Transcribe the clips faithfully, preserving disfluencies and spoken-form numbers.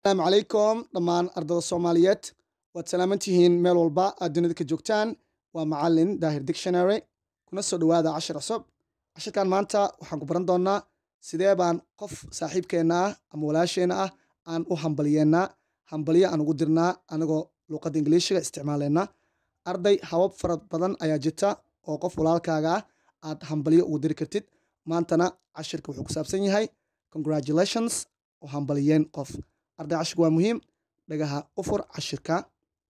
السلام عليكم دمان أرض الصوماليات وتسلامتهين ميل والبا الدنيا ذيك جوكتان ومعلن داهر ديكشنري كنا سودو هذا عشر عصب عشر كان مانتا وحنكو برندونا سيديبان قف صاحب كينا أمولاشينا أن أهمبلينا همبليا أن قدرنا أنغو لغة إنجليزية استعمالنا أرضي هواب فرد بدن أيا جتا وقف ولالكاغا أد همبليا ودير كرتid maantana cashirka wuxuu ku saabsan yahay congratulations oo hambaliyeen qof arday cashirku waa muhiim dhagaha u fur cashirka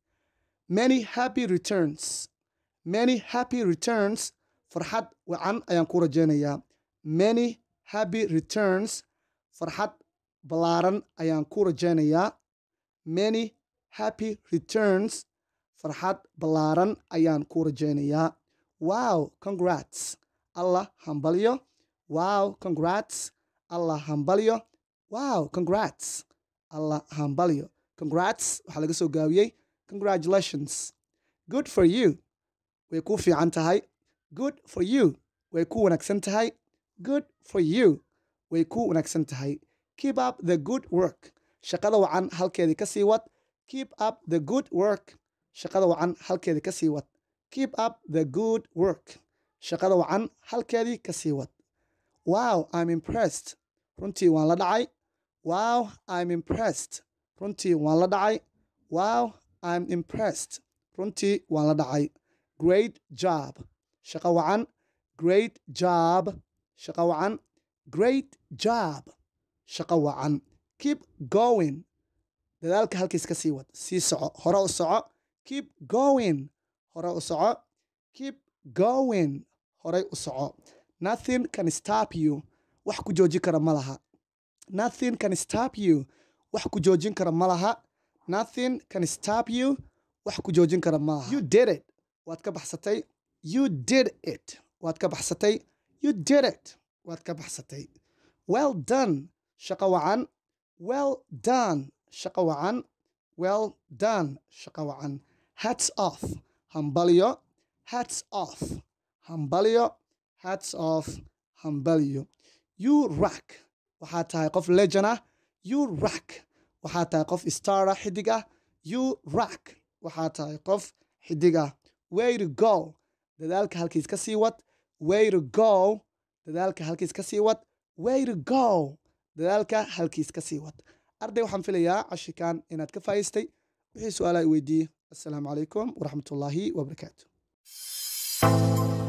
many happy returns many happy returns farxad wacan ayaan ku rajaynayaa many happy returns farxad balaaran ayaan ku rajaynayaa many happy returns farxad balaaran ayaan ku rajaynayaa wow congrats allah hambaliyo wow congrats allah hambalyo wow congrats allah hambalyo congrats waxaa laga soo gaabiyey congratulations good for you way ku fiican tahay good for you way ku wanaagsan tahay good for you way ku wanaagsan tahay keep up the good work shaqada wacan halkeedii ka sii wad keep up the good work shaqada wacan halkeedii ka sii wad keep up the good work shaqada wacan halkeedii ka sii wad wow I'm impressed runtii waan la dhacay wow I'm impressed runtii waan la dhacay wow I'm impressed runtii waan la dhacay great job shaqo wacan great job shaqo wacan great job shaqo wacan keep going dadaalka halkiis ka sii wad sii soco hore u soco keep going hore u soco keep going hore u soco nothing can stop you wax ku joojin kara ma laha nothing can stop you wax ku joojin kara ma laha nothing can stop you wax ku joojin kara ma laha you did it waad ka baxsatay you did it waad ka baxsatay you did it waad ka baxsatay well done shaqo wacan well done shaqo wacan well done shaqo wacan hats off hambalyo hats off hambalyo hats off hambalyo you rock waxaa tahay qof legend ah you rock waxaa tahay qof star ah xidig ah you rock waxaa tahay qof xidig ah way to go dadaalka halkiis ka sii wad way to go dadaalka halkiis ka sii wad way to go dadaalka halkiis ka sii wad arday waxaan filayaa cashirkan inaad ka faa'iidaystay wixii su'aalaha i weydiiyey assalaamu calaykum waraxmatullaahi wabarakaatu